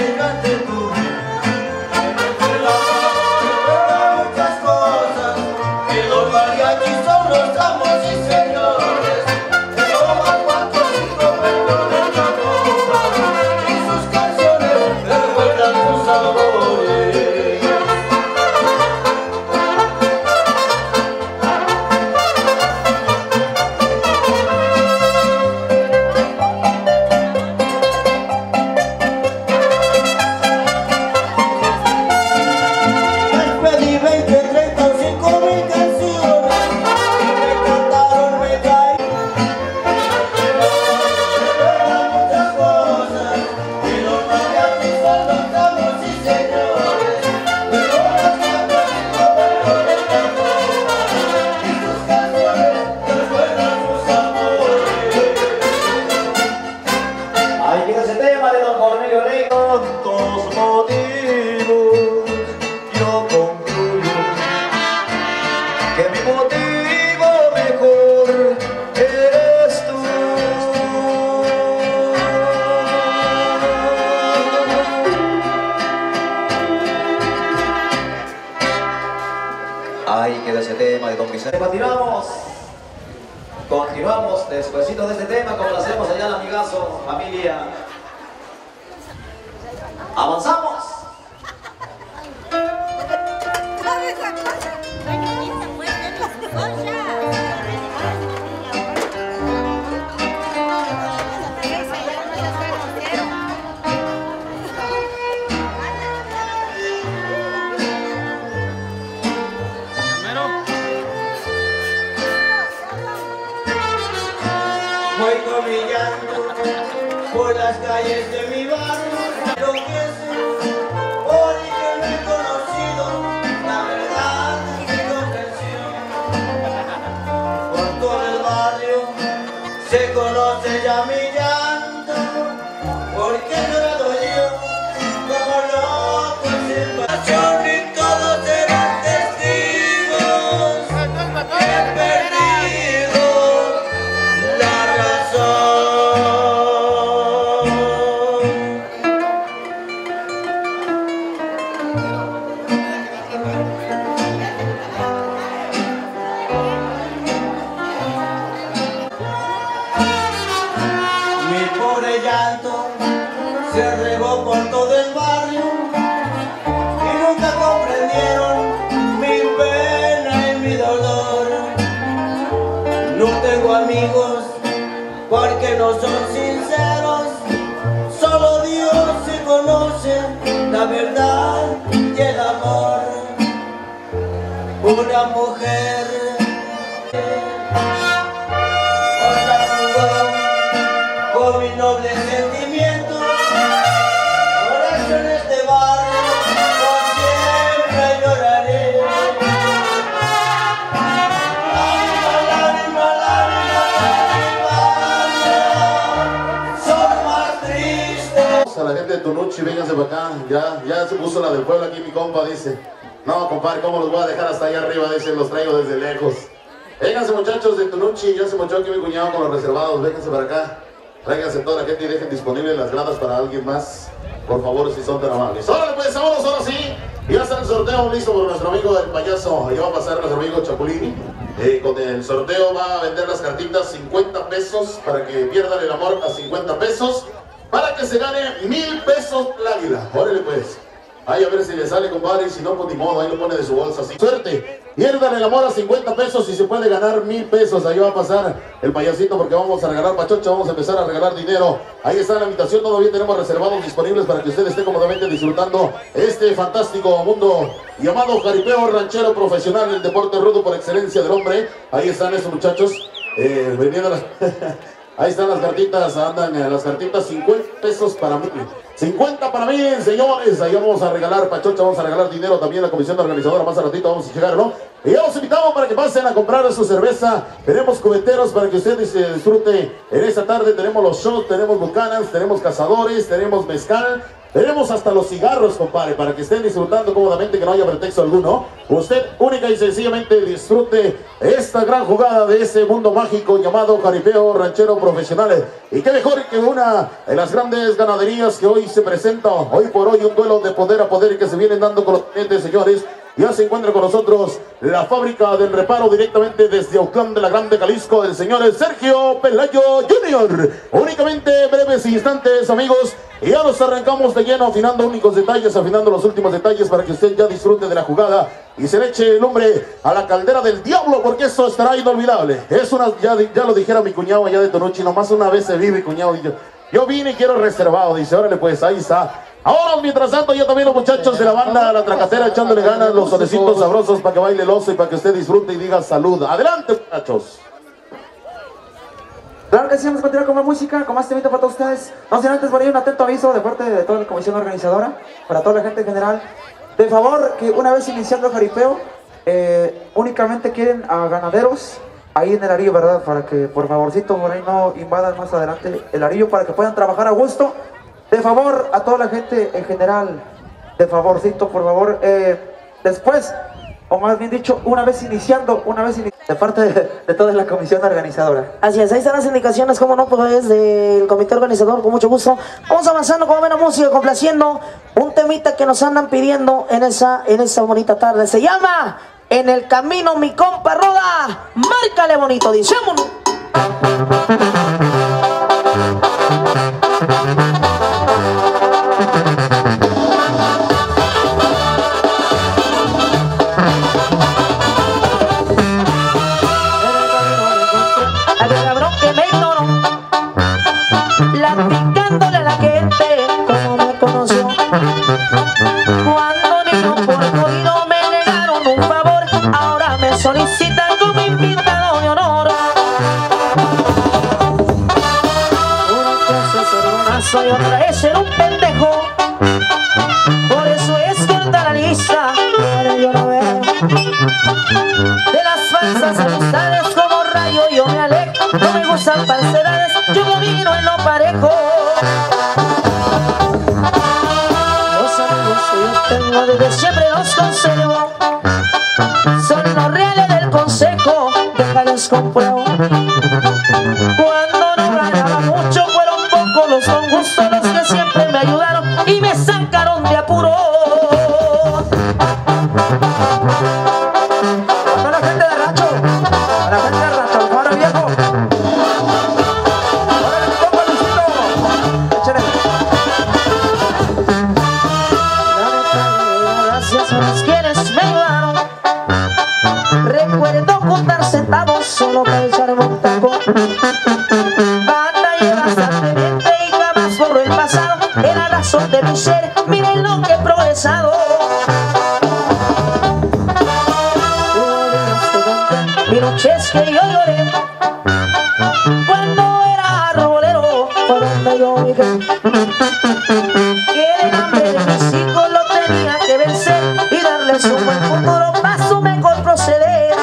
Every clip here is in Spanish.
Ahí queda ese tema de Don Vicente. Continuamos despuesito de este tema, como lo hacemos allá el amigazo, familia. ¡Avanzamos! Voy con mi llanto por las calles de mi barrio, enloquece porque no he conocido la verdad de mi comprensión. Por todo el barrio se conoce ya mi llanto, porque he llorado yo como loco sin pasión y todos serán testigos. He perdido la razón. Mi pobre llanto se regó por todo el barrio y nunca comprendieron mi pena y mi dolor. No tengo amigos porque no son sinceros, solo Dios se conoce la verdad y el amor. Una mujer otra jugó con mi noble sentimiento, por eso en este barrio por siempre lloraré. Lágrima, lágrima, son más tristes. A la gente de Tunuchi, vénganse para acá. Ya se puso la del pueblo aquí mi compa, dice. No, compadre, ¿cómo los voy a dejar hasta allá arriba? Dice, los traigo desde lejos. Vénganse muchachos de Tunuchi, ya se mochó aquí mi cuñado con los reservados. Vénganse para acá. Tráiganse toda la gente y dejen disponibles las gradas para alguien más. Por favor, si son tan amables. Órale pues, vámonos ahora sí. Y ya está el sorteo listo por nuestro amigo el payaso. Allá va a pasar nuestro amigo Chapulín. Con el sorteo va a vender las cartitas 50 pesos para que pierdan el amor a 50 pesos. Para que se gane 1000 pesos el águila. Órale pues. Ahí a ver si le sale, compadre, y si no, pues ni modo, ahí lo pone de su bolsa así. Suerte, pierdan el amor a 50 pesos y se puede ganar 1000 pesos. Ahí va a pasar el payasito porque vamos a regalar pachocha, vamos a empezar a regalar dinero. Ahí está la invitación, todavía tenemos reservados disponibles para que usted esté cómodamente disfrutando este fantástico mundo llamado jaripeo ranchero profesional, el deporte rudo por excelencia del hombre. Ahí están esos muchachos, vendiendo las... Ahí están las cartitas, andan las cartitas, 50 pesos para mí. 50 para mí, señores. Ahí vamos a regalar pachocha, vamos a regalar dinero también. La comisión organizadora más a ratito vamos a llegar, ¿no? Y ya los invitamos para que pasen a comprar su cerveza. Tenemos cubeteros para que ustedes se disfrute en esta tarde. Tenemos los shots, tenemos bucanas, tenemos cazadores, tenemos mezcal. Tenemos hasta los cigarros, compadre, para que estén disfrutando cómodamente, que no haya pretexto alguno. Usted única y sencillamente disfrute esta gran jugada de ese mundo mágico llamado jaripeo ranchero profesional. Y qué mejor que una de las grandes ganaderías que hoy se presenta, hoy por hoy, un duelo de poder a poder que se vienen dando con los clientes, señores. Ya se encuentra con nosotros la fábrica del reparo directamente desde Autlán de la Grande, Jalisco, del señor Sergio Pelayo Jr. Únicamente breves instantes, amigos, y ya nos arrancamos de lleno, afinando únicos detalles, afinando los últimos detalles para que usted ya disfrute de la jugada y se le eche el hombre a la caldera del diablo, porque esto estará inolvidable. Es una, ya lo dijera mi cuñado allá de Tonuchi, nomás una vez se vive, cuñado. Yo vine y quiero reservado, dice, órale pues, ahí está. Ahora, mientras tanto, ya también los muchachos de la banda La Tracatera echándole ganas, los sonecitos sabrosos para que baile el oso y para que usted disfrute y diga salud. Adelante, muchachos. Claro que sí, vamos a continuar con más música, con más temita para todos ustedes. No sin antes por ahí un atento aviso de parte de toda la comisión organizadora, para toda la gente en general. De favor, que una vez iniciando el jaripeo, únicamente quieren a ganaderos ahí en el arillo, ¿verdad? Para que por favorcito por ahí no invadan más adelante el arillo, para que puedan trabajar a gusto. De favor, a toda la gente en general, de favorcito, por favor, después, o más bien dicho, una vez iniciando, de parte de toda la comisión organizadora. Así es, ahí están las indicaciones, como no, pues del comité organizador, con mucho gusto. Vamos avanzando con buena música, complaciendo un temita que nos andan pidiendo en esa bonita tarde. Se llama En el Camino, mi compa Roda. Márcale bonito, dice. ¡Vámonos! Platicándole a la gente cómo me conoció. Cuando niño por oído me negaron un favor, ahora me solicitan como invitado de honor. Una cosa es ser bonazo y otra es ser un pendejo. Por eso es corta la lista, pero yo no veo de las falsas amistades, como rayo yo me alejo. No me gustan falsedades, yo domino en lo parejo. Los amigos que yo tengo desde siempre los conservo, son los reales del consejo, déjales compruebo. Cuando no ganaba mucho, fueron pocos los con gusto los que siempre me ayudaron y me sacaron de apuro. A la gente de rancho, a la gente de rancho, ahora viejo. Recuerdo contar centavos solo para echarme un taco. Batallé bastantemente y jamás borro el pasado. Era la razón de mi ser, miren lo que he progresado. Mi noche es que yo lloré cuando era arbolero, por donde yo viví. Que el hambre de mis hijos lo tenía que vencer y darles un buen futuro para su mejor proceder.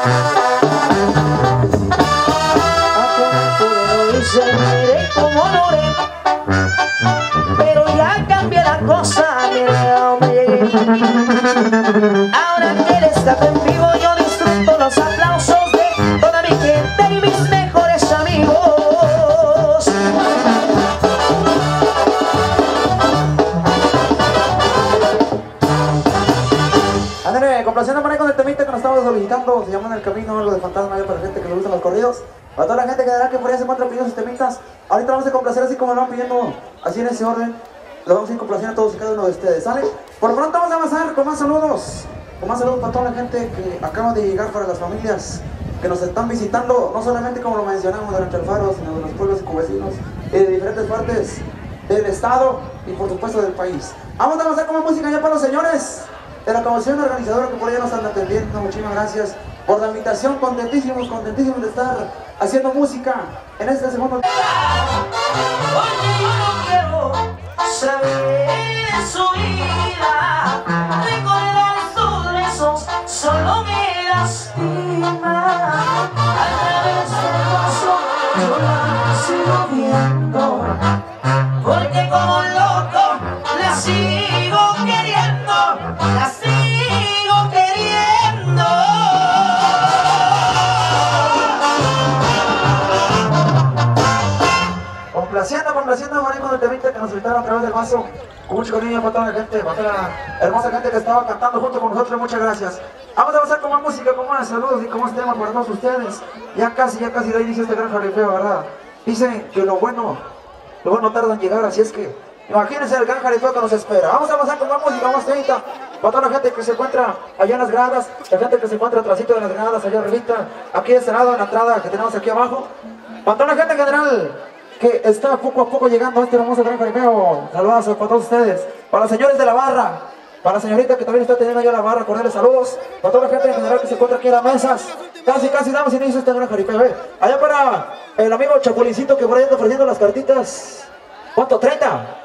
A como pude lo hice, miré como logré, pero ya cambié la cosa, mire a dónde llegué. Ahora que él está en vivo, yo disfruto los aplausos de toda mi gente y mis mejores amigos. Complaciendo por ahí con el temita que nos estamos solicitando, se llama En el Camino, algo de fantasma, para la gente que le gustan los corridos. Para toda la gente que dará que por ahí se encuentra pidiendo sus temitas, ahorita vamos a complacer así como lo van pidiendo, así en ese orden. Lo vamos a ir complaciendo a todos y cada uno de ustedes, ¿sale? Por lo pronto vamos a avanzar con más saludos para toda la gente que acaba de llegar, para las familias que nos están visitando, no solamente como lo mencionamos de Rancho El Faro, sino de los pueblos cubecinos de diferentes partes del estado y por supuesto del país. Vamos a avanzar con más música ya para los señores de la comisión organizadora que por allá nos andan atendiendo. Muchísimas gracias por la invitación, contentísimos de estar haciendo música en este segundo. Oye, yo no quiero saber de su vida, recordar sus besos solo me lastima. A través del vaso yo la sigo viendo, porque como loco la sigo queriendo, la sigo queriendo. Complaciendo, Marico, del temita que nos invitaron a través del vaso. Con mucho cariño para toda la gente, para toda la hermosa gente que estaba cantando junto con nosotros. Muchas gracias. Vamos a avanzar con más música, con más saludos y con más temas para todos ustedes. Ya casi da inicio este gran jaripeo, ¿verdad? Dicen que lo bueno tarda en llegar, así es que imagínense el gran jaripeo que nos espera. Vamos a avanzar con más música, más temita. Para toda la gente que se encuentra allá en las gradas, la gente que se encuentra atrásito de las gradas, allá arribita, aquí de este lado, en la entrada que tenemos aquí abajo. Para toda la gente en general que está poco a poco llegando a este hermoso gran jaripeo. Saludos para todos ustedes. Para los señores de la barra, para la señorita que también está teniendo allá la barra, cordiales saludos. Para toda la gente en general que se encuentra aquí en las mesas. Casi damos inicio a este gran jaripeo. Allá para el amigo Chapulincito que por ahí anda ofreciendo las cartitas. ¿Cuánto? ¿30?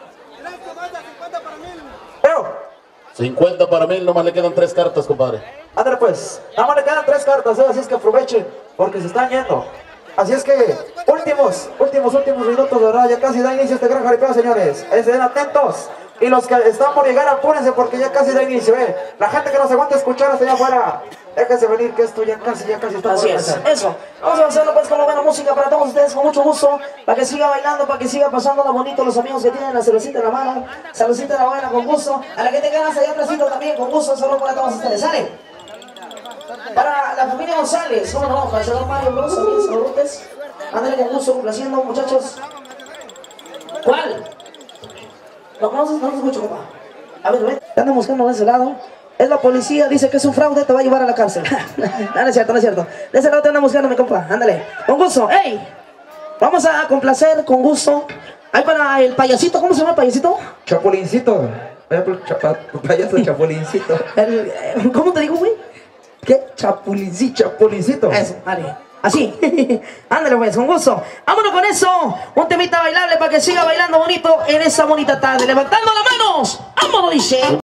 50 para 1000, nomás le quedan 3 cartas, compadre. Ándale pues, nada más le quedan 3 cartas, así es que aprovechen, porque se están yendo. Así es que, últimos minutos, ¿verdad? Ya casi da inicio este gran jaripeo, señores. Estén atentos. Y los que están por llegar, apúrense porque ya casi da inicio, La gente que nos aguanta escuchar hasta allá afuera, déjense venir que esto ya casi está. Así es, eso. Vamos a hacerlo pues con la buena música para todos ustedes, con mucho gusto, para que siga bailando, para que siga pasándola bonito los amigos que tienen la cervecita en la mano, saludcita en la buena, con gusto. A la que te ganas allá atrásito también, con gusto, solo para todos ustedes, ¿sale? Para la familia González, ¿cómo no? Para el señor Mario Bros, también, saludos. Ándale con gusto, complaciendo, muchachos. ¿Cuál? No se escucho, papá. A ver, ven. Te andan buscando de ese lado. Es la policía, dice que es un fraude, te va a llevar a la cárcel. No es cierto. De ese lado te andan buscando, mi compa. Ándale. Con gusto. ¡Ey! Vamos a complacer con gusto. Ahí para el payasito, ¿cómo se llama el payasito? Chapulincito. Payaso Chapulincito. ¿Cómo te digo, güey? ¿Qué? Chapulincito. Eso, vale. Así. Ándale pues, con gusto. Vámonos con eso. Un temita bailable para que siga bailando bonito en esa bonita tarde. Levantando las manos. Vámonos, dice.